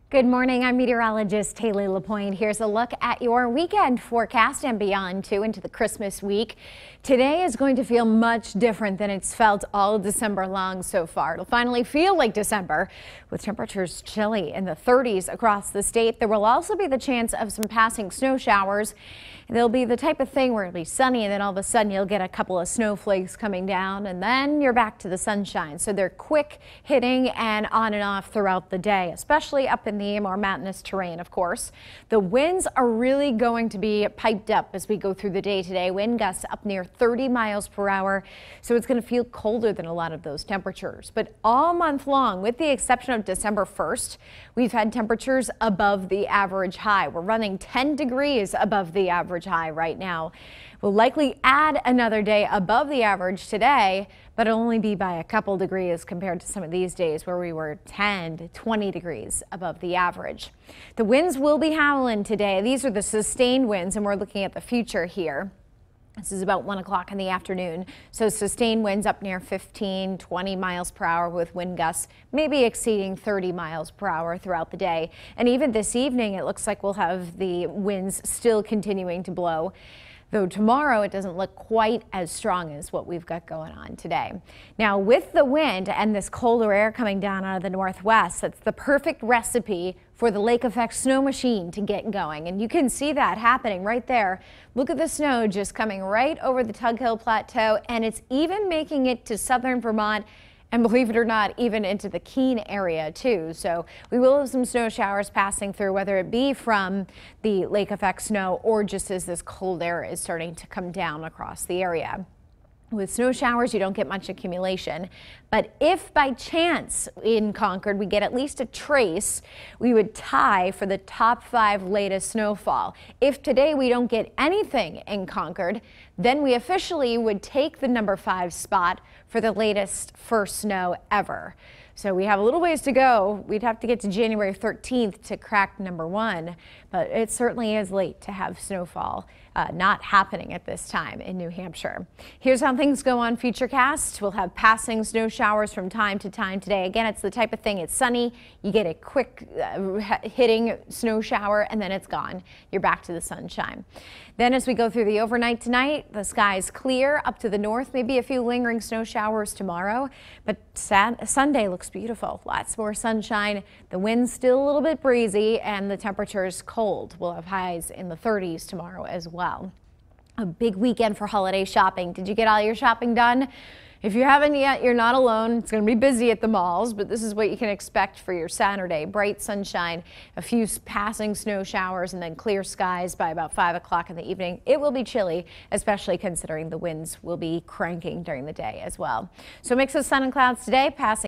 Good morning. I'm meteorologist Haley LaPointe. Here's a look at your weekend forecast and beyond too into the Christmas week. Today is going to feel much different than it's felt all December long so far. It'll finally feel like December with temperatures chilly in the 30s across the state. There will also be the chance of some passing snow showers. They'll be the type of thing where it'll be sunny and then all of a sudden you'll get a couple of snowflakes coming down and then you're back to the sunshine. So they're quick hitting and on and off throughout the day, especially up in the more mountainous terrain, of course. The winds are really going to be piped up as we go through the day today. Wind gusts up near 30 miles per hour. So it's going to feel colder than a lot of those temperatures. But all month long, with the exception of December 1st, we've had temperatures above the average high. We're running 10 degrees above the average high right now. We'll likely add another day above the average today, but it'll only be by a couple degrees compared to some of these days where we were 10 to 20 degrees above the average. The winds will be howling today. These are the sustained winds, and we're looking at the future here. This is about 1 o'clock in the afternoon. So sustained winds up near 15, 20 miles per hour with wind gusts maybe exceeding 30 miles per hour throughout the day. And even this evening, it looks like we'll have the winds still continuing to blow. Though tomorrow it doesn't look quite as strong as what we've got going on today. Now with the wind and this colder air coming down out of the northwest, that's the perfect recipe for the lake effect snow machine to get going. And you can see that happening right there. Look at the snow just coming right over the Tug Hill Plateau, and it's even making it to southern Vermont. And believe it or not, even into the Keene area too. So we will have some snow showers passing through, whether it be from the lake effect snow or just as this cold air is starting to come down across the area. With snow showers, you don't get much accumulation, but if by chance in Concord we get at least a trace, we would tie for the top 5 latest snowfall. If today we don't get anything in Concord, then we officially would take the number 5 spot for the latest first snow ever. So we have a little ways to go. We'd have to get to January 13th to crack number 1, but it certainly is late to have snowfall not happening at this time in New Hampshire. Here's how things go on Futurecast. We'll have passing snow showers from time to time today. Again, it's the type of thing, it's sunny, you get a quick hitting snow shower and then it's gone. You're back to the sunshine. Then as we go through the overnight tonight, the sky's clear up to the north, maybe a few lingering snow showers tomorrow, but Sunday looks beautiful. Lots more sunshine. The wind's still a little bit breezy and the temperature's cold. We'll have highs in the 30s tomorrow as well. A big weekend for holiday shopping. Did you get all your shopping done? If you haven't yet, you're not alone. It's going to be busy at the malls, but this is what you can expect for your Saturday. Bright sunshine, a few passing snow showers, and then clear skies by about 5 o'clock in the evening. It will be chilly, especially considering the winds will be cranking during the day as well. So mix of sun and clouds today, passing